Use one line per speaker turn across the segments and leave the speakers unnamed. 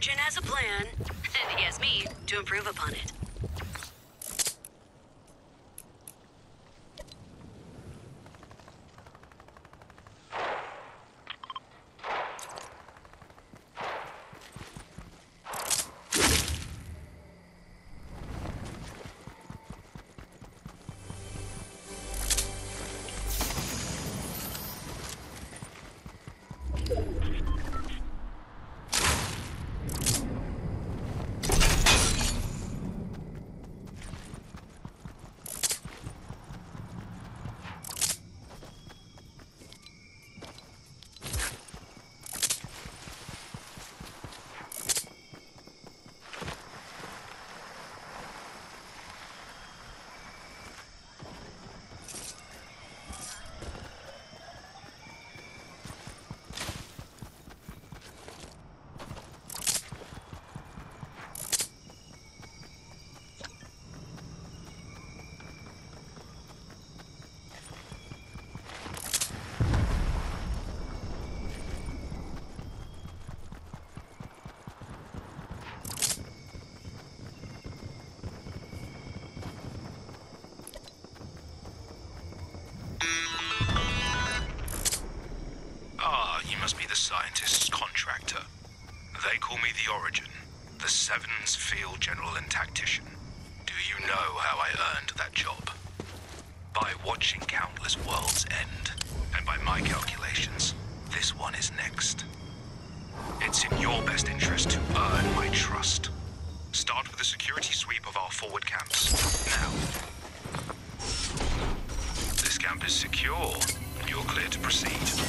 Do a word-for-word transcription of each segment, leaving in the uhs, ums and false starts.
Origin has a plan, and he has me to improve upon it.
Must be the scientist's contractor. They call me the Origin, the Sevens Field General and Tactician. Do you know how I earned that job? By watching countless worlds end, and by my calculations, this one is next. It's in your best interest to earn my trust. Start with a security sweep of our forward camps, now. This camp is secure, and you're clear to proceed.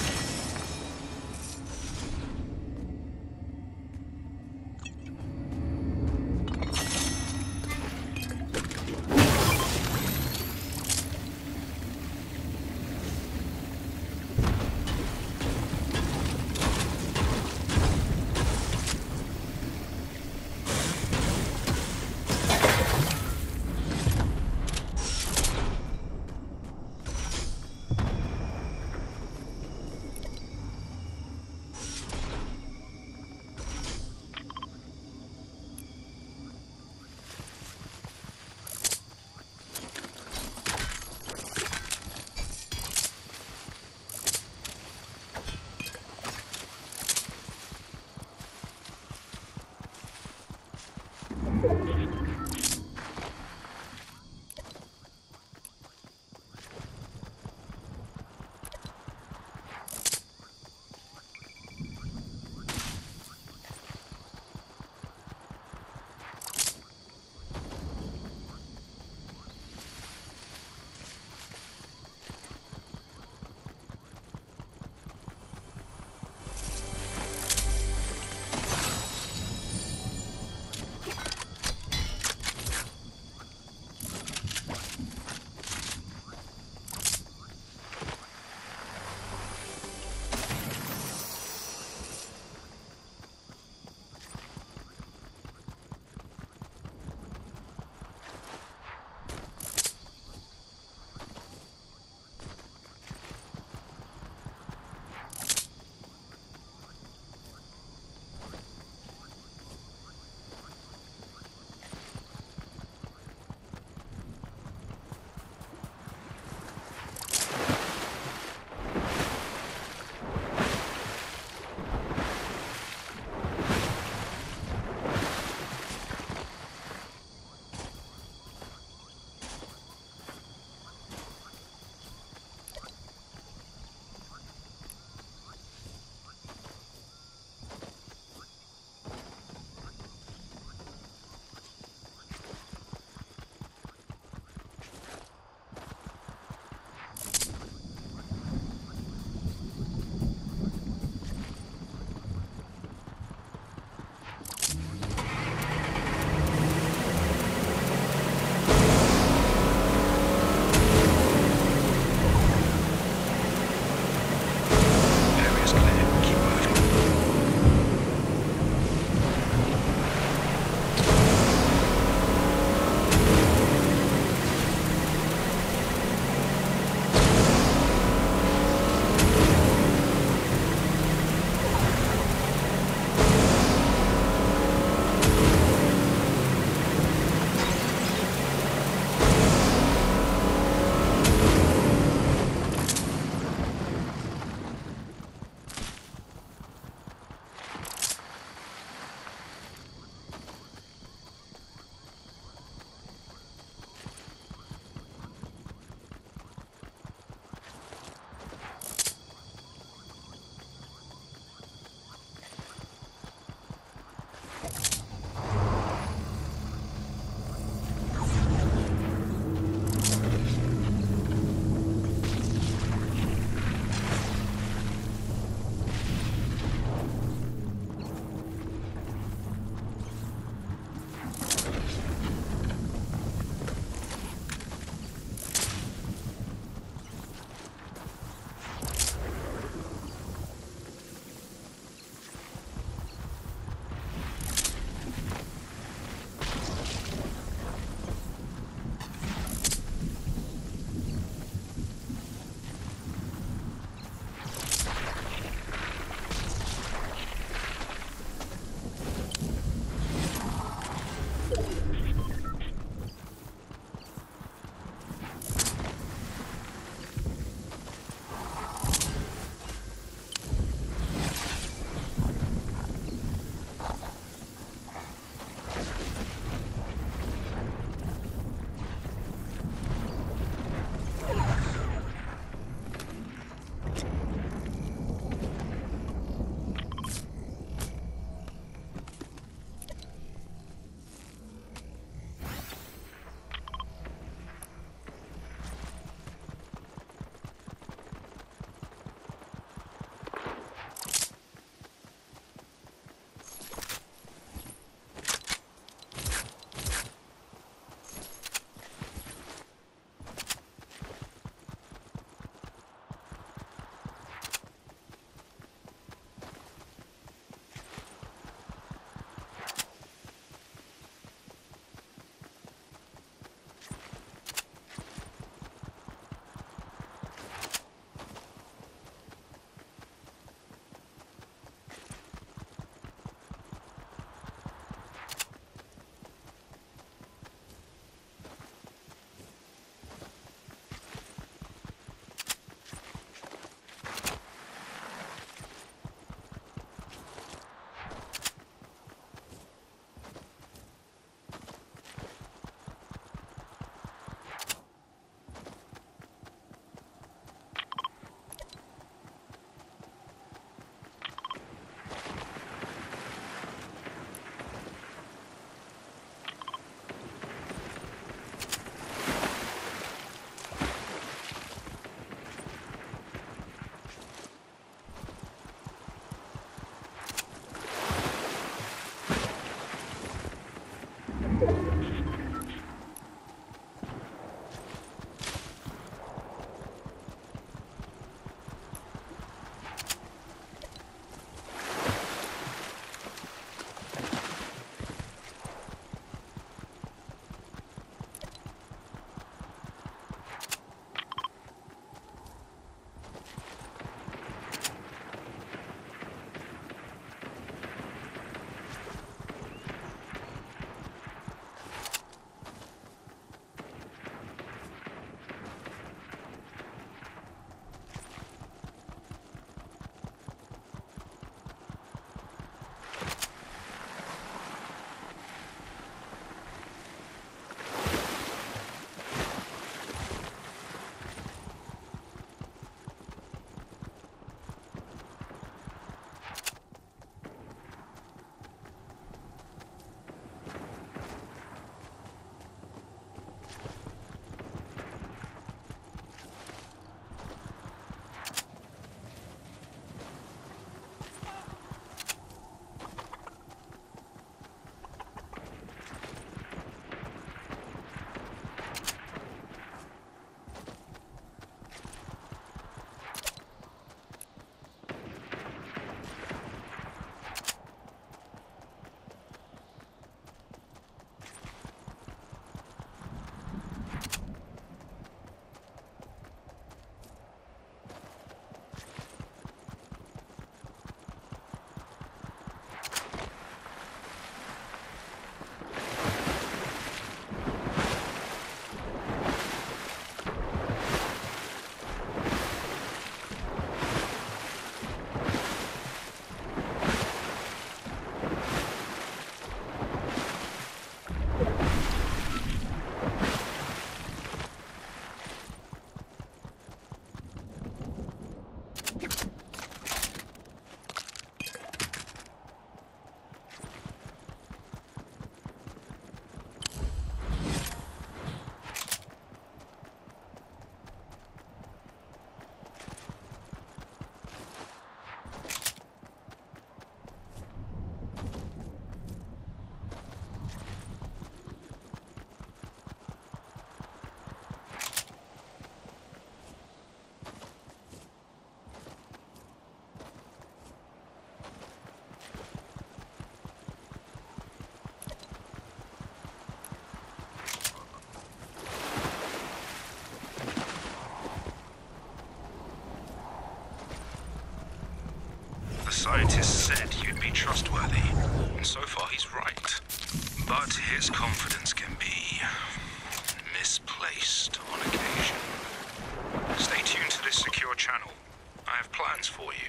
He's right. But his confidence can be misplaced on occasion. Stay tuned to this secure channel. I have plans for you.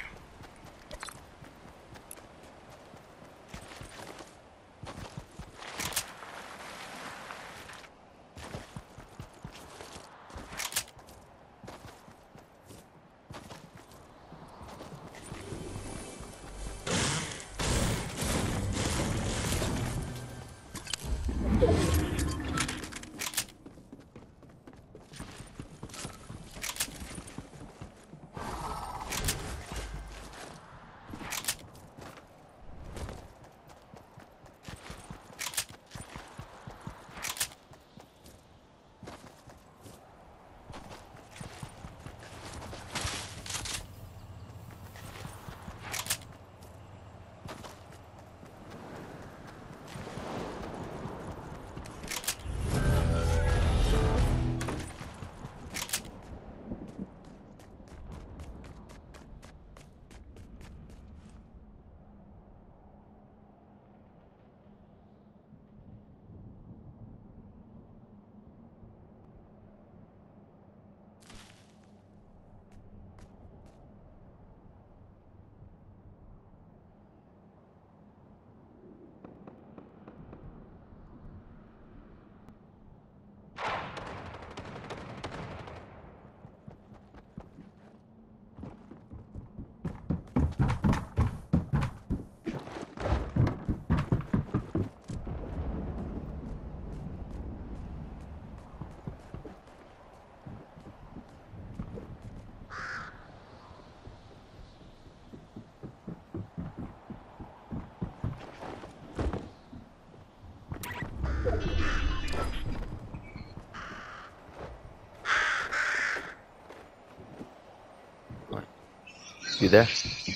You there?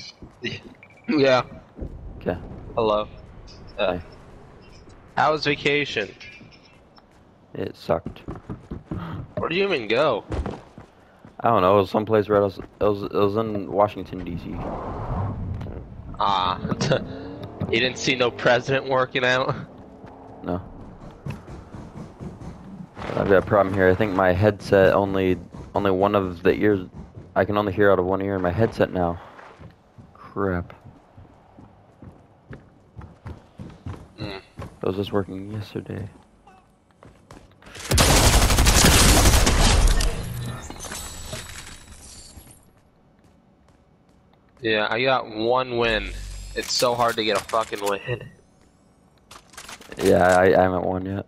Yeah.
Okay.
Hello. Uh,
Hi.
how was vacation?
It sucked.
Where do you even go?
I don't know. It was someplace where I was. It was. It was in Washington D C.
Ah, you didn't see no president working out?
No. I've got a problem here. I think my headset only only one of the ears. I can only hear out of one ear in my headset now. Crap.
Mm.
It was just working yesterday.
Yeah, I got one win. It's so hard to get a fucking win.
Yeah, I, I haven't won yet.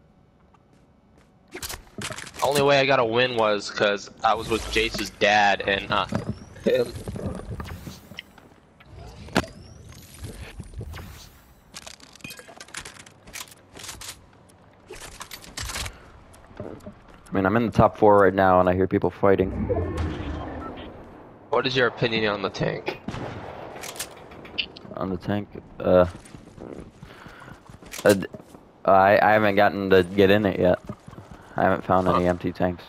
Only way I got a win was because I was with Jace's dad and uh, him.
I mean, I'm in the top four right now, and I hear people fighting.
What is your opinion on the tank?
On the tank, uh, uh, I I haven't gotten to get in it yet. I haven't found any
Huh.
empty tanks.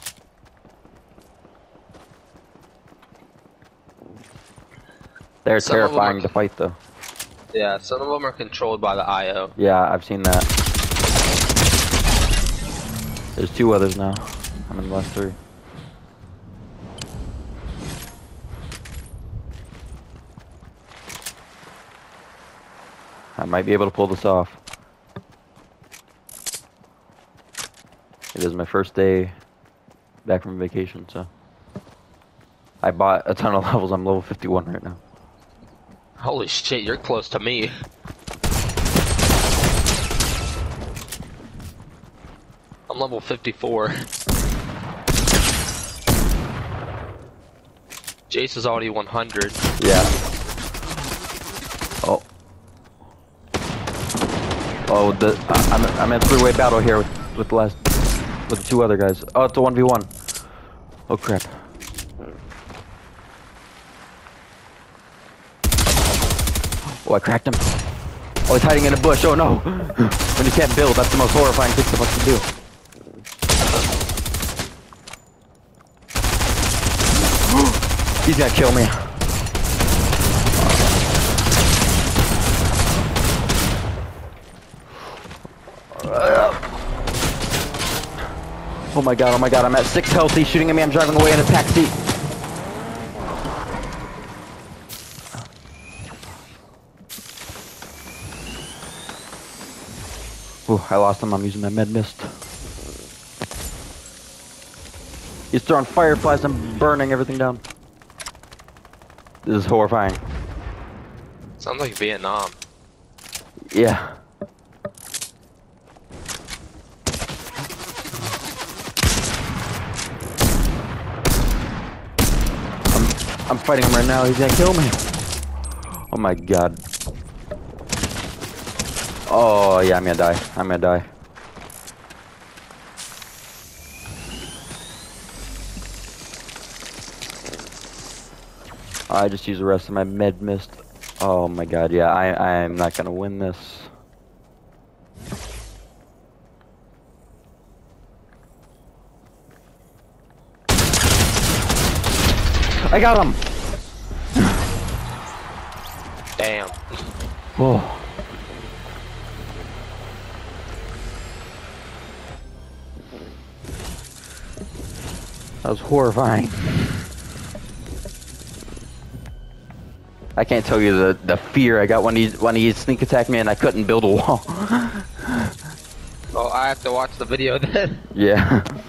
They're
Some of them
terrifying
are-
to fight, though.
Yeah, some of them are controlled by the I O.
Yeah, I've seen that. There's two others now. I'm in the last three. I might be able to pull this off. It is my first day back from vacation, so I bought a ton of levels. I'm level fifty-one right now.
Holy shit, you're close to me. I'm level fifty-four. Jace is already one hundred.
Yeah. Oh. Oh, the I- I'm I'm in a three-way battle here with with the last with the two other guys. Oh, it's a one v one. Oh crap. Oh, I cracked him. Oh, he's hiding in a bush. Oh no. When you can't build, that's the most horrifying thing someone can do. He's gonna kill me. Oh my god, oh my god, I'm at six health. He's shooting at me. I'm driving away in a taxi. Ooh, I lost him. I'm using my med mist. He's throwing fireflies and burning everything down. This is horrifying.
Sounds like Vietnam.
Yeah. I'm, I'm fighting him right now. He's gonna kill me. Oh my god. Oh yeah, I'm gonna die. I'm gonna die. I just used the rest of my med mist. Oh my god, yeah, I I'm not gonna win this. I got him!
Damn.
Whoa. That was horrifying. I can't tell you the the fear I got when he when he sneak attacked me and I couldn't build a wall.
Oh, I have to watch the video then.
Yeah.